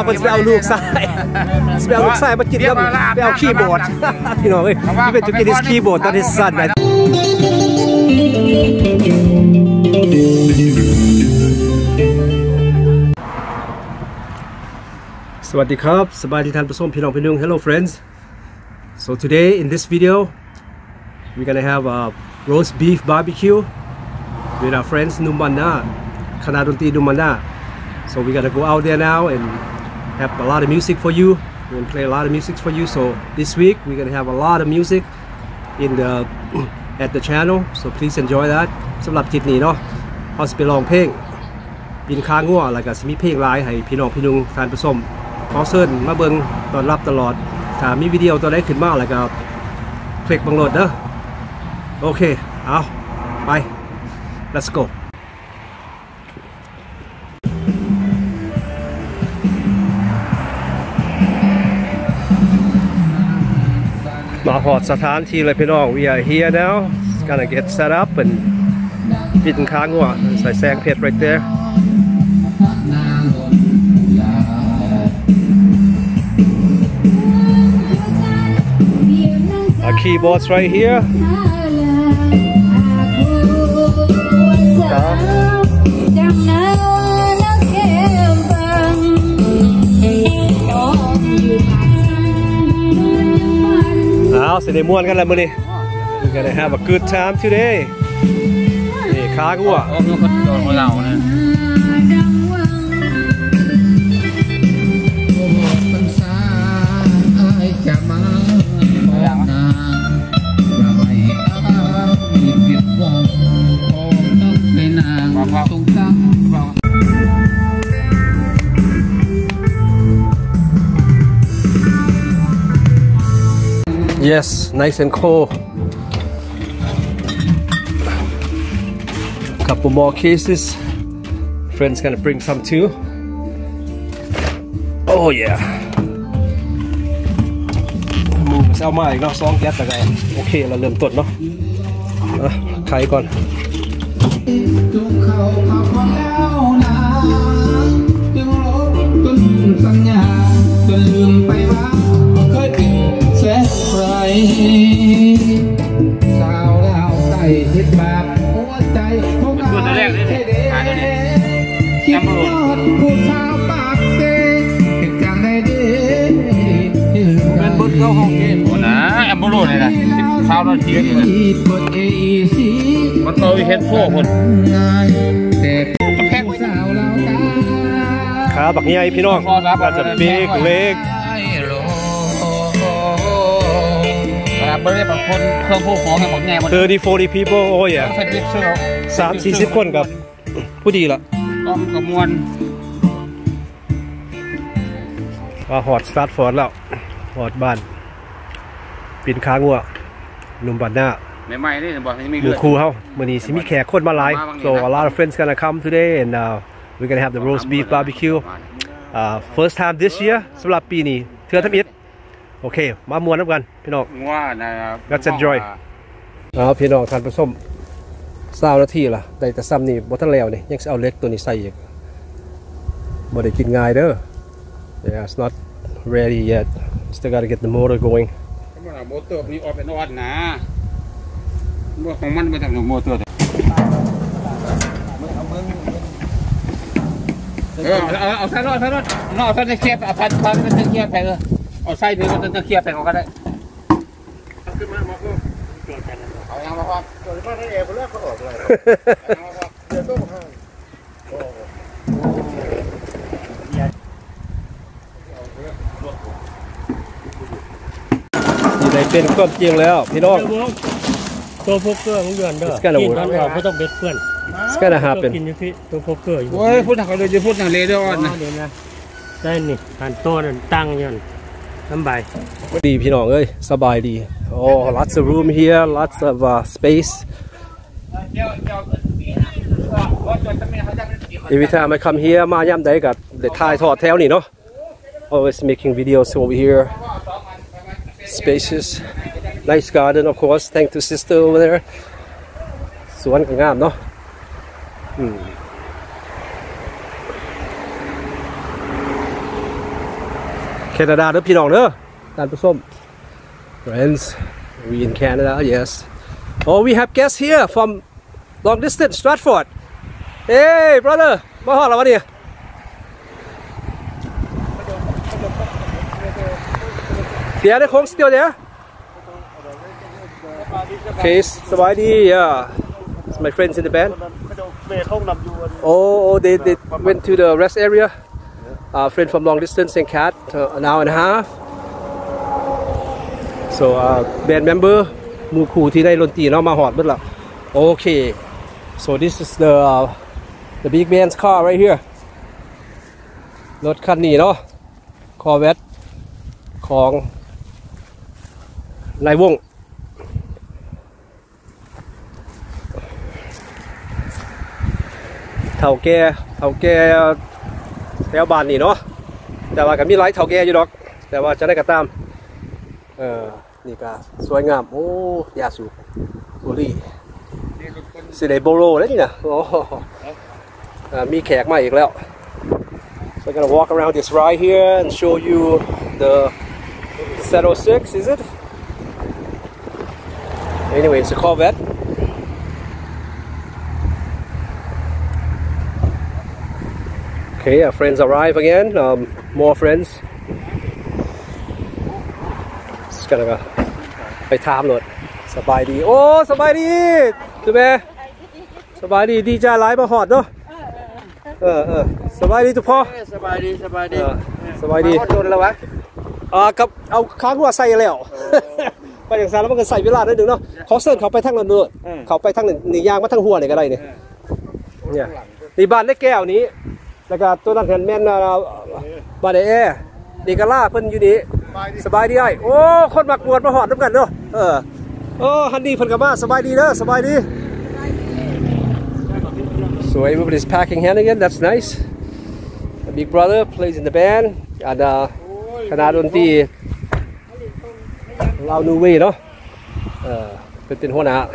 เพิ่นไปเอาลูกชายมากินกับไปเอาคีย์บอร์ดพี่น้องเอ้ยที่เป็นจุกินิสคีย์บอร์ดตอนที่สั่นสวัสดีครับสบายดีท่านผู้ชมพี่น้องพี่นุ่ง Hello friends. So today in this video we're gonna have a roast beef barbecue with our friends Numana, คณะดนตรี Numana. So we're gonna go out there now and have a lot of music for you. We're gonna play a lot of music for you. So this week we're gonna have a lot of music in the at the channel. So please enjoy that. สำหรับคลิปนี้เนาะเราจะไปลองเพลงบินค้างงัวแล้วก็จะมีเพลงหลายให้พี่น้องพี่นุ่งท่านผู้ชมขอเชิญมาเบิ่งตอนรับตลอดถ้ามีวิดีโอตัวใดขึ้นมาแล้วก็คลิกบังโหลดเด้อโอเคเอาไป let's go มาหอดสถานที่เลยพี่น้อง we are here now it's gonna get set up and บินค้างงัวใส่แสงเพชร right there Our keyboards right here. Now, so they want to money. We're gonna have a good time today. Hey, Kagua. Yes, nice and cool. Couple more cases. Friend's gonna bring some too. Oh yeah. เอามาอีกเนาะ2แก๊สแต่ก็โอเคเราเริ่มต้นเนาะไขก่อนสาวแล้วใจเฮ็ดแบบหัวใจของเราตัวแรกเลยหาตัวนี้จำรู้ผู้สาวปากเซ่เหตุการณ์ใดเป็นบทเข้าห้องเกมนะแอมบูโรเลยนะสาวเราทีนี่นะมันโตเห็นโฟคนแพ็คสาวเราขาบักใหญ่พี่น้องอาจจะเบรกเล็กเบอร์ได้บางคนเครื่องผู้ของให้หมดแง่หมด30-40 people โอ้ย30-40 คนกับผู้ดีละก็กับมวลหอดสตาร์ทฟอร์ดแล้วหอดบ้านปินค้างวัวนุ่มบันหน้าใหม่ๆนี่บอกให้มีเลือดครูเขาเมื่อนี้สิมีแขกคนมาหลาย so a lot of friends gonna come today and we're gonna have the roast beef barbecue first time this year สำหรับปีนี้เทื่อทำอิฐโอเคมามวนน้ำกันพี่น้องว่านะครับ Let's enjoy พี่น้องทานผสม20 นาทีล่ะได้แต่ซ้ำนี่บ่ทันแล้วนี่ยังเอาเล็กตัวนี้ใส่อีกบ่ได้กินง่ายเด้อ Yeah it's not ready yet still gotta get the motor going โมเตอร์มีออกเป็นออดนะของมันมาจากโมเตอร์เอาใส่รถเอาใส่ในเคียบเอาพันในเคียบไปเลยเอาไส้เนื้อมันจะเคลียร์ไปก็ได้ขึ้นมามาก็เกิดกันเอาอย่างมาครับเกิดมาได้เองเลือกเขาออกเลยเดี๋ยวต้องให้ที่ไหนเป็นความจริงแล้วพี่น้องตัวพกเกอร์ของเดือนเด้อกินตอนเราไม่ต้องเบ็ดเพื่อนสกัดอาหารเป็นกินอยู่ที่ตัวพกเกอร์อยู่โอ้ยพูดหนักเลยจะพูดหนักเลยด้วยนะได้นี่หันโต้นตั้งยันสบายดีพี่น้องเอ้ยสบายดี Oh lots of room here lots of space Every time I come here มาย่ำใดกับเด็ดถ่ายทอดแถวนี่เนาะ Always making videos over here spacious nice garden of course thanks to sister over there สวนก็งามเนาะแคนาดาเด้อพี่น้องเด้อท่านผู้ชม friends we in Canada yes oh we have guests here from long distance Stratford hey brother มาฮอดแล้ววะเนี่ย Yeah, the Kong's still there. Okay, Sabadi, yeah. It's my friends in the band. Oh, they went to the rest area. Friend from long distance and cat, an hour and a half. So, band member, มูคูที่ได้ดนตรีเนาะมาหอดเบิดละ Okay, so this is the big band's car right here. รถคันนี้เนาะ Corvette ของนายวงเฒ่าแก่แถวบ้านนี่เนาะแต่ว่าก็มีหลายเฒ่าแก่อยู่ดอกแต่ว่าจะได้กระตามนี่ก็สวยงามโอ้ยาสูบบุรีสิได้โบโรแล้วนี่นะโอ้มีแขกมาอีกแล้ว So I'm gonna walk around this ride here and show you the Z06, is it? Anyway, it's a Corvette. Okay, our friends arrive again. More friends. Just gonna go. ไปถามรถสบายดีโอ้สบายดีใช่ไหมสบายดีดีใจหลายมาหอดเนาะสบายดีทุกพ่อสบายดีสบายดีโดนแล้ววะกับเอาค้างหัวใส่แล้วไปอย่างซาแล้วมันก็ใส่เวลาได้หนึ่งเนาะเขาเสิร์ฟเขาไปทั้งนั้นเลยเขาไปทั้งนี่ยางมาทั้งหัวเนี่ยก็ได้เนี่ยนี่บ้านได้แก้วนี้แล้วก็ตัวนั้นเห็นแม่นบ้านไอแอร์นี่ก็ล่าเพิ่นอยู่นี่สบายดีไอ้โอ้คนมักมวนมาหอดน้ำกันเนาะโอ้ฮันนี่เพิ่นกับมาสบายดีเด้อสบายดี So everybody's packing hand again. That's nice. The big brother plays in the band. And คณะดนตรีเรานูเว่เนาะเป็นหัวหน้า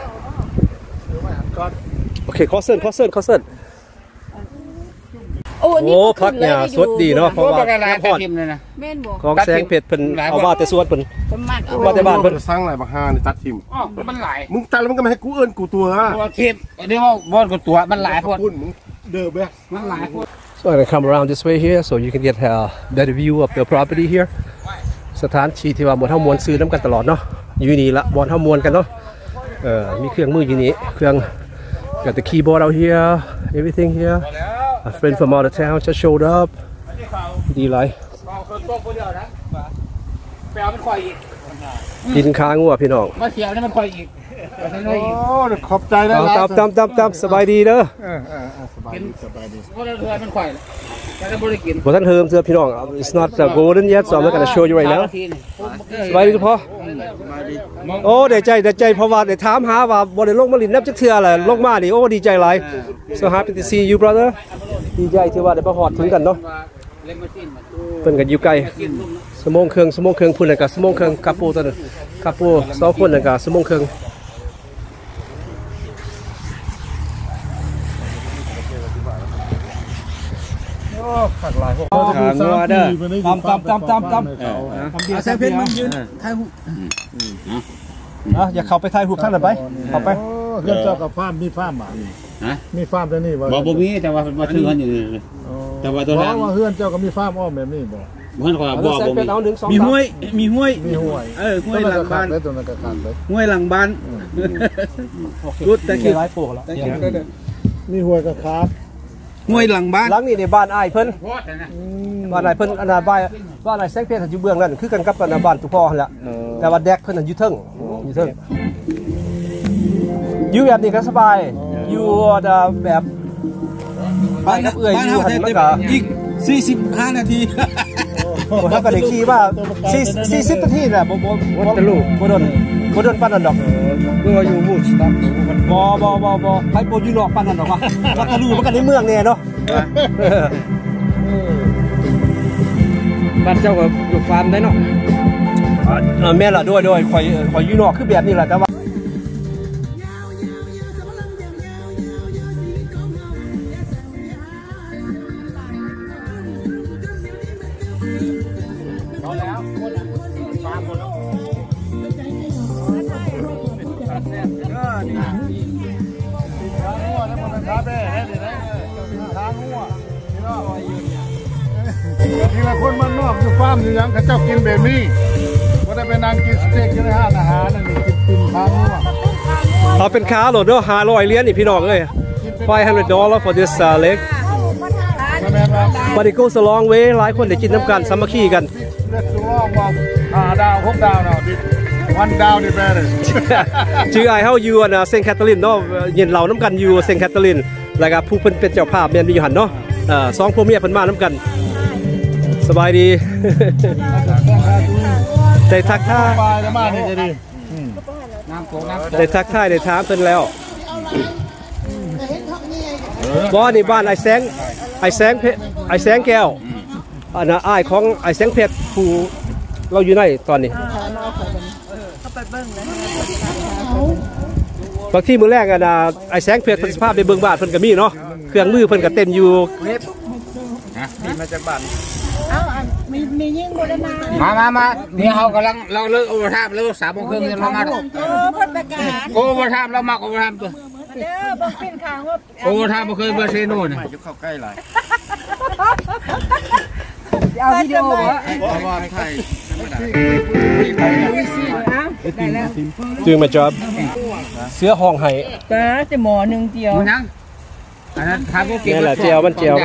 โอเคคอสเซิร์นโอ้พักเนี่ยสดดีเนาะเพราะว่าพอดของแสงเพชรเพิ่นเอาว่าแต่สวดเพิ่นว่าแต่บ้านเพิ่นสร้างหลายบางห้านี่ตัดทิมมันหลายมึงตัดแล้วมันก็ไม่ให้กูเอิ้นกูตัวทิมเดี๋ยวว่าบอลกูตัวมันหลายพอดมึงเดิมไปมันหลายพอด So I'm gonna come around this way here so you can get a better view of the property here สถานที่ที่ว่าบนเท่ามวลซื้อน้ำกันตลอดเนาะอยู่นี่ละบนเท่ามวลกันเนาะมีเครื่องมืออยู่นี่เครื่อง got the keyboard out here everything here a friend from out of town just showed up ดีไรกินค้างัวพี่น้องมาเขียวนี่มันคอยอีกโอ้ขอบใจได้แล้วตามสบายดีเด้อสบายดีเพราะเรือมันคอยแต่บริกินบ่ทันเทิมเสื้อพี่น้อง it's not golden yet so I'm not gonna show you right now สบายดีทุกพ่อโอ้ได้ใจเพราะว่าได้ถามหาว่าบ่ได้ลงมาลินนับจักเทื่อแหละลงมานี่โอ้ดีใจหลาย so happy to see you brother ดีใจที่ว่าได้มาฮอดถึงกันเนาะเพิ่นก็อยู่ไกลชั่วโมงครึ่งพุ่นน่ะก็ชั่วโมงครึ่งกับปูตัวนึงกับปู2คนน่ะก็ชั่วโมงครึ่งขัดลายพวกขางัวเด้อตำแซงเพชรมึงยืนถ่ายหูอย่าเข้าไปถ่ายหูท่านหน่อยไปเข้าไปเพื่อนเจ้ากับฟาร์มมีฟาร์มมีฟาร์มตัวนี้บ่มีแต่ว่ามาซื้อกันอยู่แต่ว่าตัวนั้นว่าเพื่อนเจ้าก็มีฟาร์มอ้อมแบบนี้บ่เพื่อนขอบ่มีห้วยห้วยหลังบ้านห้วยหลังบ้านชุดแต่กี่ร้อยปลูกแล้วมีห้วยกระคาบห้วยหลังบ้านหลังนี่ในบ้านอ้ายเพิ่นบ้านอ้ายเพิ่นอันนั้นบ้านอ้ายแซงเพชรอยู่เบื้องนั่นคือกันกับอันนั้นบ้านตุพ่อหั่นแหละแต่ว่าแดกเพิ่นอยู่เทิงอยู่แบบนี้ก็สบายอยู่แบบบ้านกับเอื้อยอยู่หั่นมันก็อีก45 นาทีบ่ทันก็ได้ขี่ว่า40 นาทีน่ะบ่ตะลุบ่โดนปานนั้นดอกก็อยู่หมู่สต๊อกบ่ไปบ่อยู่นอกปานนั้นดอกว่าวัดตะลุมันก็ในเมืองแน่เนาะบ้านเจ้าก็อยู่ฟาร์มได้เนาะแม่ล่ะด้วยข่อยอยู่นอกคือแบบนี้แหละแต่ว่านี่ละคนมันนอกอยู่ฟาร์มอยู่ยังเขาเจ้ากินแบบนี้ก็ได้ไปนั่งกินสเต็กกินอาหารนั่นนี่กินปิ้งข้าวมั่วเอาเป็นค้าโหลดด้วย500 เหรียญนี่พี่น้องเลย$500 for this leg but it goes a long way หลายคนได้กินน้ำกันสามัคคีกันเลือดสุรองบอก5 ดาว 6 ดาวเนาะ1 ดาวนี่แม่เลยชื่อไอ้เฮาอยู่นะเซนต์แคทเธอรีนเนาะเย็นเหล่าน้ำกันอยู่เซนต์แคทเธอรีนแล้วก็ผู้เพิ่นเป็นเจ้าภาพแม่นมีอยู่หั่นเนาะ2ผัวเมียเพิ่นมาน้ำกันสบายดี ได้ทักทายสบายจะมานี่จะดีได้ทักทายได้ถามเพิ่นแล้วบ่นี่บ้านไอ้แสงแก้วอันน่ะอ้ายของไอ้แสงเพชรผู้เราอยู่ไหนตอนนี้บางที่มื้อแรกอะนะไอ้แสงเพชรเพิ่นสภาพในเบิ่งบ้านเพิ่นก็มีเนาะเครื่องมือเพิ่นก็เต็มอยู่มีมาจากบ้านมียิ่งโบราณมานี่เขากำลังเราเลิกโอเวอร์ไทม์เลิก3 โมงครึ่งเนี่ยเรามาพัดประกาศโอเวอร์ไทม์เรามาโอเวอร์ไทม์ตัวเด้อบอกเป็นข่าวว่าโอเวอร์ไทม์บ่เคยเบอร์เซโน่เนี่ยเข้าใกล้หลายเอาวิดีโอว่าไทย doing my job เสื้อห้องให้แต่จะหมอหนึ่งเดียวยังอันนั้นทำก็เก็บนี่แหละเจียวมันเจียว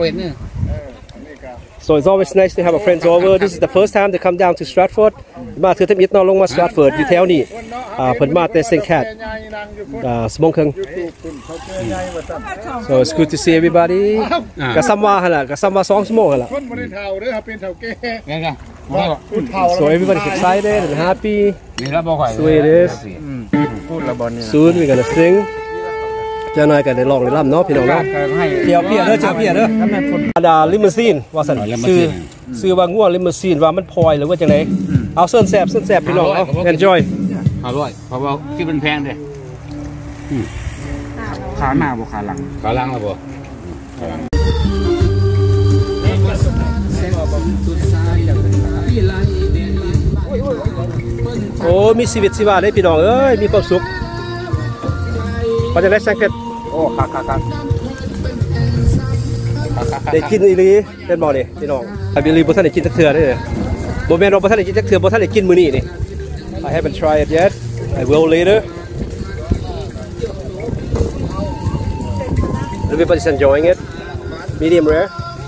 So it's always nice to have a friends over. This is the first time they come down to Stratford. มาถือทมิดนอนลงมา Stratford อยู่แถวนี้เพิ่นมาแต่เซนต์แคท2 โมงครึ่ง So it's good to see everybody ก็ซ้ำว่าหั่นล่ะก็ซ้ำว่า2 ชั่วโมงหั่นล่ะคนบ่ได้เฒ่าเด้อเป็นเฒ่าแก่ So everybody's excited and happy. นี่เราบ่ค่อย So it is. พูดละบ่นี่ Soon we're gonna sing. จะนายกันได้ลองได้ล่ำเนาะพี่น้องเนาะเจียวเพียเด้อเจียวเพียเด้ออันดาลิมูซีนว่าสั่นซื้อว่างัวลิมูซีนว่ามันพลอยหรือว่าจังได๋เอาเส้นแซ่บพี่น้องเอา enjoy 500เพราะว่าที่มันแพงเด้ขาหน้าบ่ขาหลังแล้วบ่โอ้มีชีวิตชีวาได้พี่น้องเอ้ยมีความสุขพอจะได้แซงเก็ตโอ้คักได้กินอีหลีเป็นบ่นี่พี่น้องไอ้บิลลี่บ่ทันได้กินจักเทื่อได้บ่แม่นว่าบ่ทันได้กินจักเทื่อบ่ทันได้กินมื้อนี้นี่ I haven't tried it yet I will later everybody's enjoying it medium rare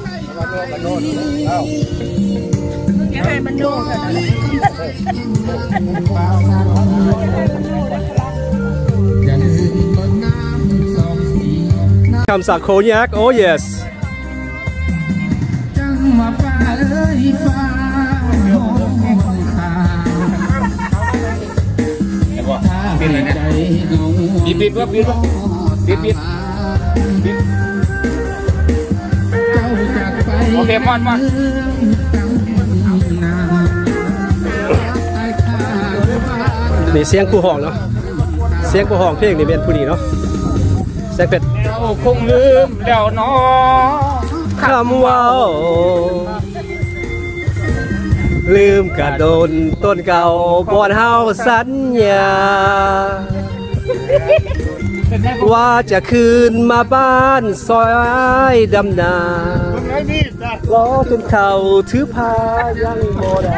อย่าให้มันโดนคำสั่งโคยัก oh yes ปิดเลยนะปิดโอเคมอนนี่เสียงผู้ห้องเนาะเสียงผู้ห้องเพลงนี่เป็นผู้นี้เนาะแซกเป็ดเจ้าคงลืมแล้วเนาะคำว่าลืมกระโดนต้นเก่าก่อนเฮาสัญญาว่าจะคืนมาบ้านซอยดำนาล้อจนเข่าถือพายังบ่ได้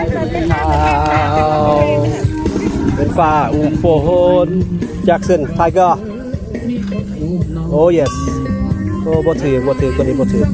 เป็นฟ้าอุ้มฝนจากเส้นไทเกอร์โอ้ yes โอ้บ่ถือตัวนี้บ่ถือ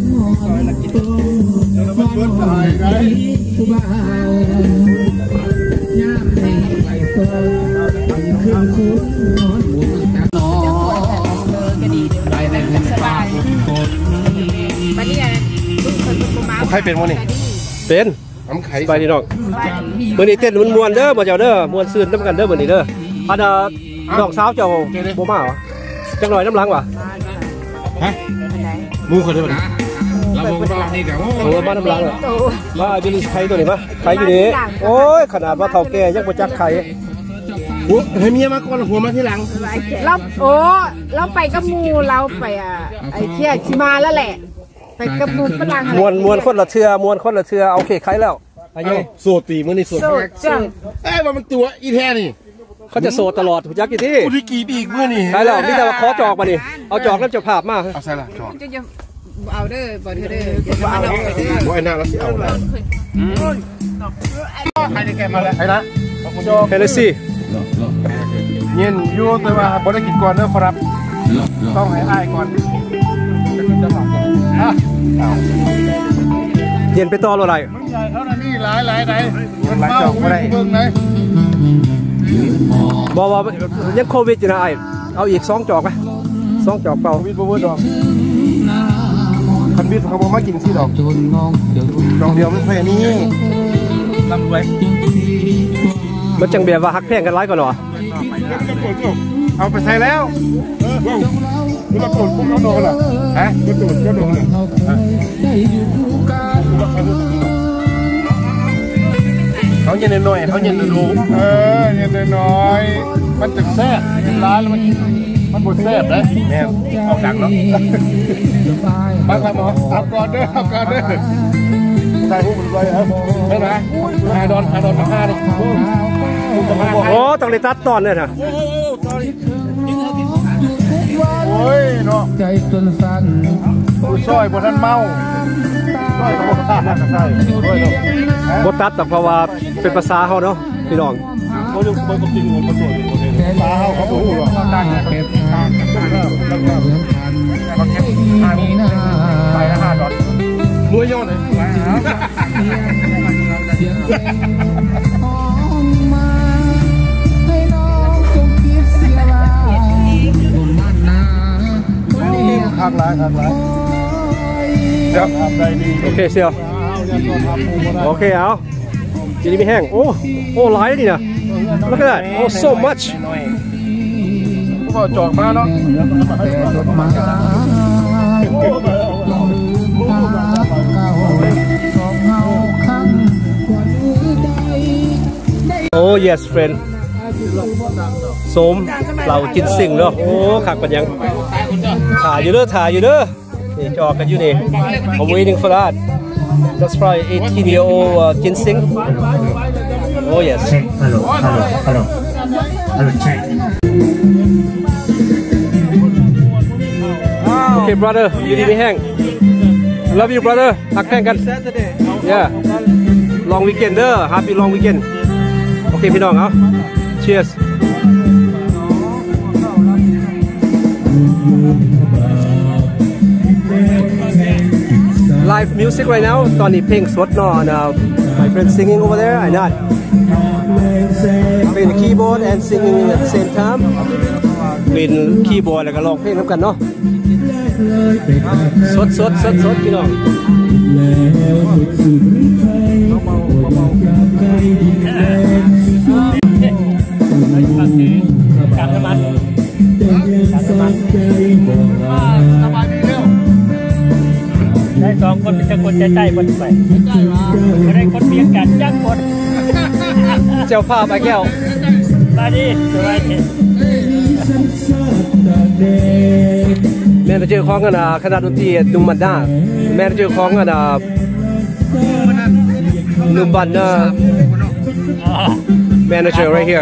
ใครเป็นวะนี่เป็นไปนี่น้องมื้อนี้เต้นม่วนๆเด้อบ่เจ้าเด้อม่วนซื่นนำกันเด้อมื้อนี้เด้ออันน้องสาวเจ้าบ่มาเหรอจังหน่อยน้ำหลังวะฮะมูเขาได้ป่ะเราบอกว่านี่กับโอ้มาน้ำหลังอ่ะมาไอ้บิลลี่ไข่ตัวนี้มาไข่อยู่นี่โอ้ยขนาดว่าเฒ่าแก่ยังบ่จักไข่ให้เมียมาก่อนหัวมาที่หลังเราไปกับมูเราไปไอ้เที่ยชิมาแล้วแหละไปกับมูฝรั่งมวนคนละเทือโอเคไข่แล้วอายุโซตีมื้อนี้โซว่ามันตัวอีแท้นี่เขาจะโสดตลอดยักษ์กี่ที่กี่ปีอีกเมื่อนี่ใช่แล้วนี่แต่ว่าขอจอกมาดิเอาจอกแล้วจะภาพมากเอาใส่ละจอกเอาเด้อบอเธอเด้ออย่ามาเอาเด้อบ่ไอ้หน้าแล้วสิเอาแล้วใครจะแกมาแล้วไอ้นะผมจะเฮนเนสซี่เย็นยูแต่ว่าบริกิจก่อนเด้อครับต้องให้อ้ายก่อนจะหลับเย็นไปต่ออะไรมันใหญ่เท่านั้นนี่หลายไหนมันเมาไม่เบิ่งไหนบอกว่ายังโควิดอยู่นะไอ้เอาอีก2 จอกไหม2 จอกเปล่าวิทย์บ่ดอกคันวิทย์เขาบอกมากินสิดอกดอกเดียวมันแค่นี้ลำไว้มันจังแบบว่าฮักแพงกันร้ายก่อนเหรอเอาไปใส่แล้วมันระตูดพวกเขาโดนล่ะฮะระตูดก็โดนล่ะเขาเย็นหน่อยเขาเย็นดูเย็นน้อยมันจะแซ่บเย็นร้านแล้วมันบดแซ่บเลยแม่เอาดังเนาะมาครับหมอเอาก่อนเด้อใส่หูมันไว้ครับไม่นะหาดอนมาดิโอ้ต้องเลยตัดตอนเลยนะโอ้ยเนาะใจจนสั่นผู้ช่วยบนนั้นเมาช่วยบนตัดนะใช่ช่วยเนาะบตัดแต่เพราะว่าเป็นภาษาเขาเนาะพี่น้องเขาจะไปกับจริงของประตูภาษาเขาพูดหรอตั้งเก็บทางเราเก็บทางไปละ5 ดอลมวยย้อนเลยทางร้ายทำได้ดีโอเคเซียวโอเคเอาจีนี่ไม่แห้งโอ้หลายนี่นะแล้วก็ได้โอ้ so much ก็จอกมาเนาะโอ้ yes friend สมเรากินสิ่งเนาะโอ้ขักปัญญังถ่ายอยู่เด้อนี่จอกกันอยู่นี่ I'm waiting for that that's probably 18-year-old ginseng oh yes hello check okay brother อยู่ดีไม่แห้ง love you brother ทักแข่งกัน yeah long weekend เด้อ happy long weekend โอเคพี่น้องเอา cheers live music right now ตอนนี้เพลงสดเนาะ my friend singing over there I not playing the keyboard and singing at the same time เล่นคีย์บอร์ดแล้วก็ร้องเพลงน้ำกันเนาะสดพี่น้องการน้ำมันสบายดีเร็วได้2 คนเป็นคนใจคนไปไม่ได้คนเบียงกันจังคนเจ้าภาพไอ้แก้วมาดิสบายดีแม่จะเจอของกันคณะดนตรีดุมบันดาแม่จะเจอของกันดุมบันดา manager right here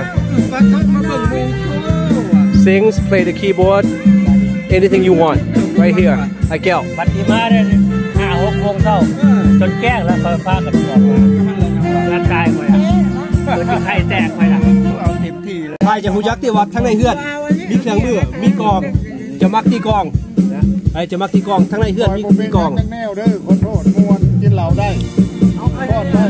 sings play the keyboard anything you want right here ไอ้แก้วบัตรที่มาเนี่ย5-6 โมงเช้าจนแก้งแล้วเขาพากันออกมาร่างกายไปเหมือนไข่แตกไปล่ะเอาเต็มที่เลยไทยจะหูยักษ์ที่วัดทั้งในเฮือนมีเครื่องมือมีกองจะมักที่กองไอ้จะมักที่กองทั้งในเฮือนมีกองแนวเด้อคนโทษมวนกินเหล้าได้ทอดได้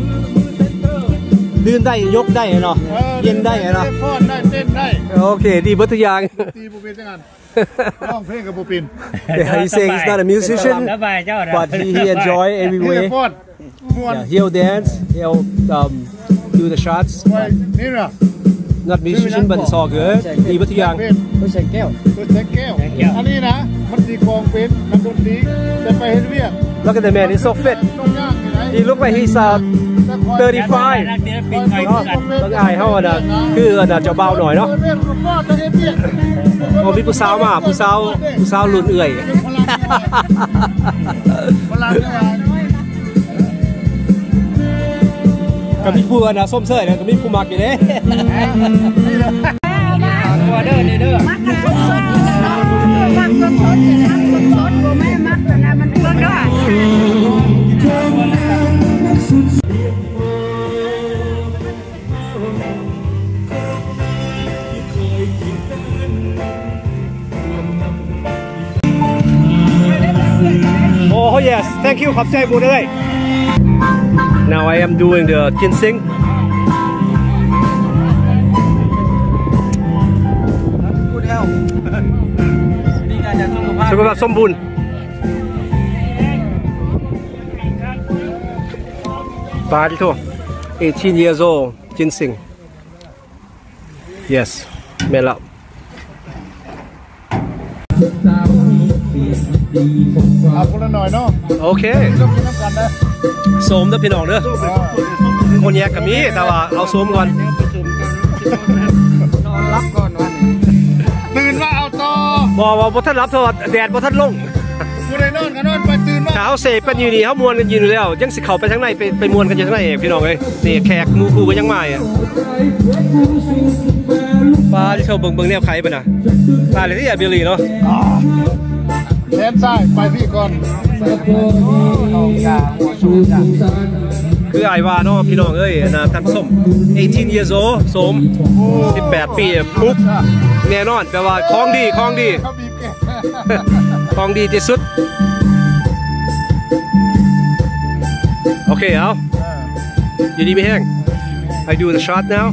ดื่นได้ยกได้เนาะเย็นได้เนาะทอดได้เต้นได้โอเคดีเบิดทุกอย่างตีบุปินจังกันร้องเพลงกับบุปิน He saying he's not a musician but he enjoy every way yeah, he'll dance he'll do the shots not musician but it's all good ดีเบิดทุกอย่างตัวเซ็งแก้วอันนี้นะมันตีกองเป็นนักดนตรีจะไปเฮ็ดเวียก Look at the man he's so fit he look like he's 35ต้องอายเขาอ่ะคือจะเบาหน่อยเนาะโอ้มีผู้สาวมาผู้สาวรุ่นเอื่อยก็มีผู้นะส้มเสยนะก็มีผู้มักอยู่เด้ตัวเด้อมักสดๆนี่มักสดๆบ่แม่มักแต่ละมันสดด้วย Oh yes, thank you ขอบใจบุญเลย Now I am doing the ginseng. สุขภาพสมบูรณ์ปาดิโต18 years old ginseng. Yes แม่นแล้วเอาคนละหน่อยเนาะโอเคต้องกินน้ำกันนะโสมเด้อพี่น้องเด้อคนแยกกับมีแต่ว่าเอาโสมก่อนนอนรับก่อนวันตื่นว่าเอาต่อบ่ท่านรับโทษแดดบ่ท่านลงผู้ใดนอนก็นอนไปตื่นว่าเขาเสพเป็นอยู่นี่เขามวนกันอยู่แล้วยังสิเข้าไปทางในไปมวนกันอยู่ทางในเองพี่น้องเอ้ยนี่แขกมูคูก็ยังมาอ่ะปลาที่เขาเบิ่งแนวไข่ป่ะนะปลาอะไรที่อยากเบลีเนาะแขนซ้ายไปพี่ก่อนคือไอ้ว่าเนาะพี่น้องเอ้ยนะท่านส้ม18 years old สม18 ปีปุ๊บแน่นอนแปลว่าของดีของดีที่สุดโอเคเอาอยู่ดีไม่แห้ง I do the shot now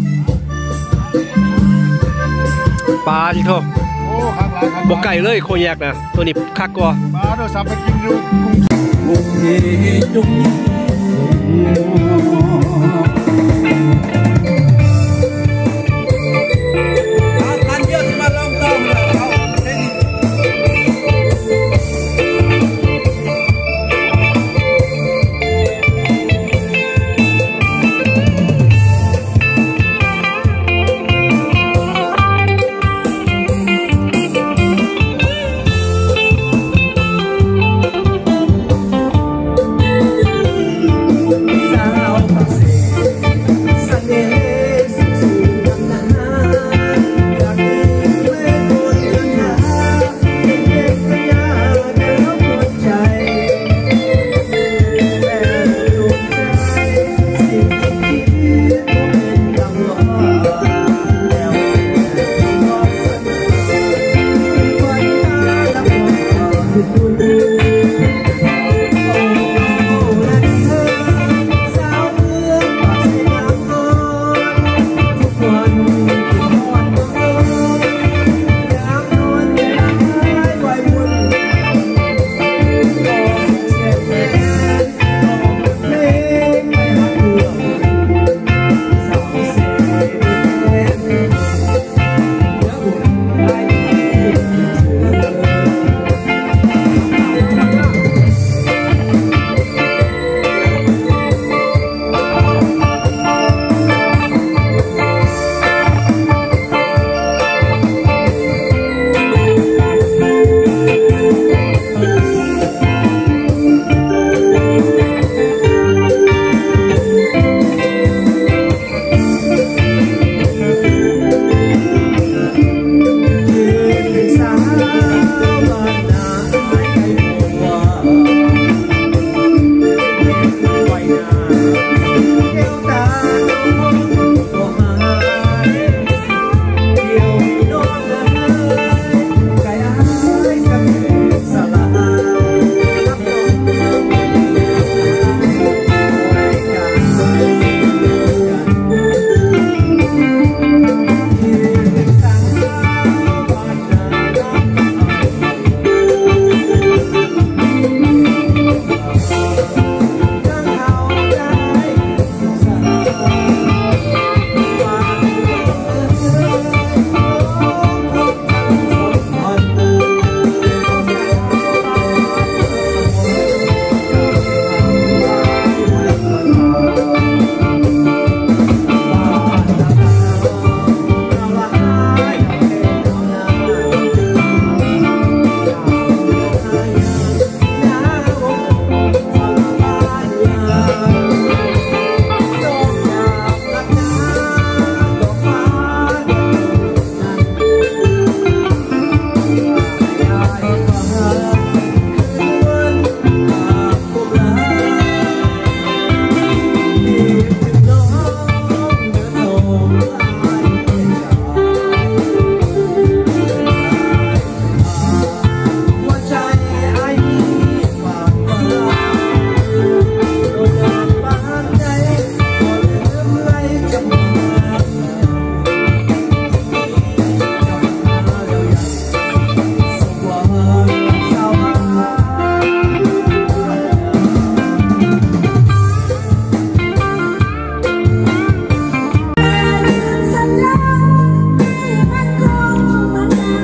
ปลาที่โทบอกไก่เลยโคแยกนะตัวนี้คักกว่าปลาโดยสามไปกินอยู่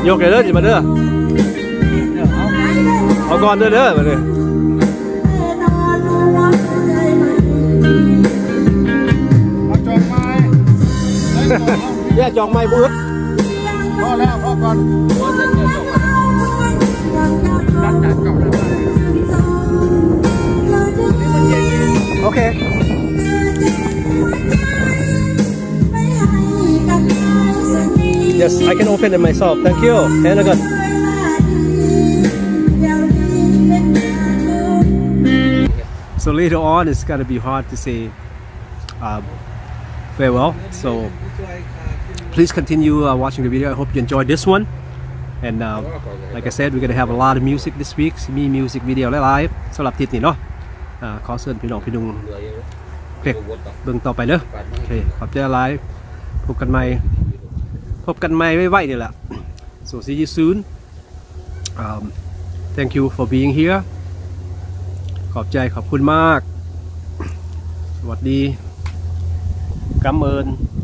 ยกเลยเด้อจิมาเด้อเอาก่อนเด้อมาเลยเนี่ยจองไม้บุ้ดพอแล้วพอก่อนโอเค Yes I can open it myself thank you and again so later on it's gonna be hard to say farewell so please continue watching the video I hope you enjoyed this one and like I said we're gonna have a lot of music this week มี music video และ live สำหรับทิศนี้เนาะขอเชิญพี่น้องพี่นุ่งเด็กเบิ่งต่อไปเด้อโอเคขอบใจไลฟ์พบกันใหม่ไว้ๆนี่แหละ so see you soon thank you for being here ขอบคุณมากสวัสดีกำเอิญ